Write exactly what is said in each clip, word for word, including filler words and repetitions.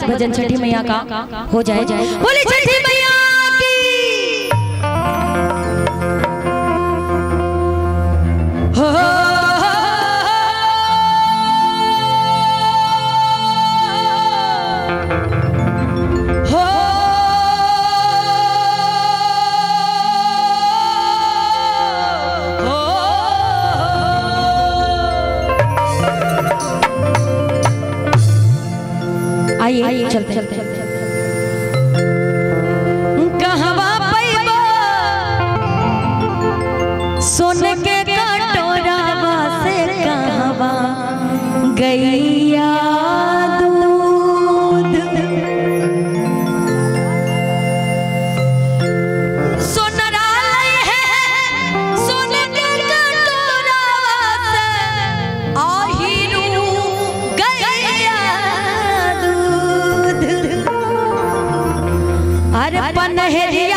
मस्त भजन छठी मैया का हो जाए जाए। बोले छठी मैया की हो आइए चलते चलते कहवा पैबा सोन के कटोरावा से कहवा गैया दूध सोनरा लई है सोन के कटोरावा से आहिरू गैया अरे पनहरिया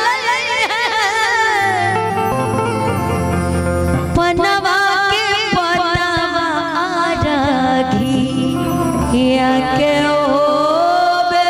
पनवा के पनवा रघी या के ओबे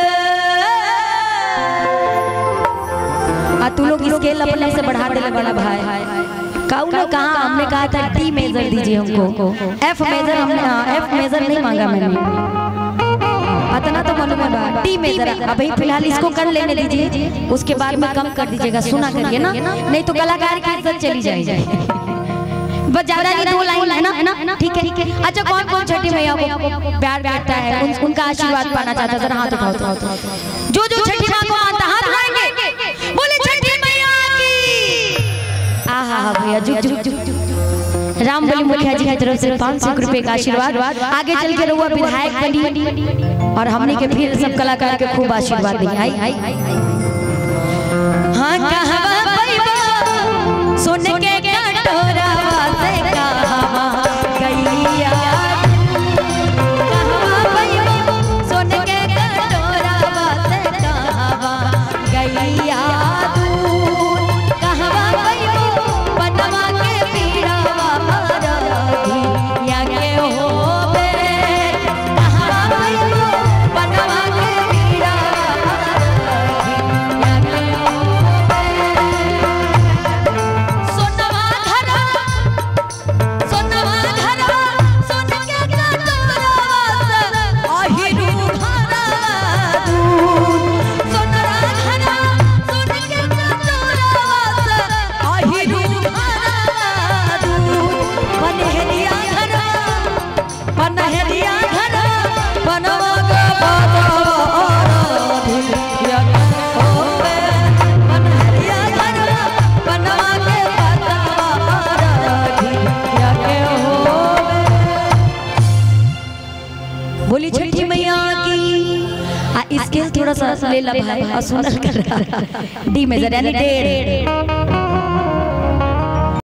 आ तू लोग स्केल अपने से बढ़ा दे बड़ा भाई काऊ ने कहा हमने कहा था डी मेजर दीजिए हमको एफ मेजर हमने एफ मेजर नहीं मांगा मैंने इतना तो मालूम है बात टी में जरा अभी फिलहाल इसको कर लेने दीजिए उसके बाद में कम कर दीजिएगा सुना करिए ना नहीं तो कलाकार की इज्जत चली जाएगी बस ज्यादा नहीं दो लाइन है ना ठीक है अच्छा कौन कौन छठी मैया को प्यार करता है उनका आशीर्वाद पाना चाहता है जरा हाथ उठाओ जो जो छठी मां को मानता हाथ उठाएंगे बोले छठी मैया की आहा हा भैया जुग जुग जुग रामबली मुखिया जी की तरफ से पाँच सौ रुपए का आशीर्वाद आगे चल के रहुआ विधायक बनी और हमने के फिर सब कलाकार के खूब आशीर्वाद दी आई हाँ कहवा पैबा सोने के कटोरावा से कहवा गैया कहवा पैबा सोने के कटोरावा से कहवा गैया कहवा पैबा पनवा के पीड़ावा रघी या के होबे कहवा पैबा पनवा के पीड़ावा रघी या के होबे सोनवा घरा सोनवा घरा सोन के कटोरावा से आहिरू भरा दूध सोनरा घरा सोन के कटोरावा से आहिरू भरा दूध पनहरिया घरा पनहरिया घरा बनवा के बाबा आराधी या होबे पनहरिया घरा बनवा के बाबा आराधी या के होबे बोली छठी मैया की आ स्केल थोड़ा सा ले ला भाई और सुनल कर डी मेजर यानी डेढ़